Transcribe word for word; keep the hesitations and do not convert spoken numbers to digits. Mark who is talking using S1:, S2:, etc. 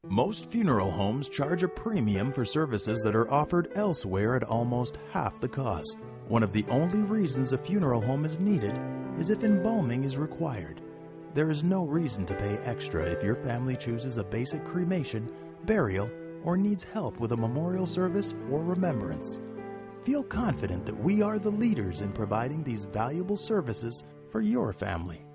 S1: Most funeral homes charge a premium for services that are offered elsewhere at almost half the cost. One of the only reasons a funeral home is needed is if embalming is required. There is no reason to pay extra if your family chooses a basic cremation, burial, or needs help with a memorial service or remembrance. Feel confident that we are the leaders in providing these valuable services for your family.